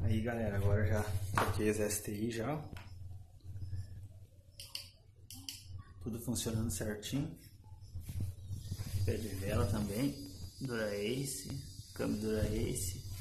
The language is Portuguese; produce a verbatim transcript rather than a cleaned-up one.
Aí galera, agora já troquei as S T I já, ó. Tudo funcionando certinho. Pé de vela também, Dura-Ace, câmbio Dura-Ace.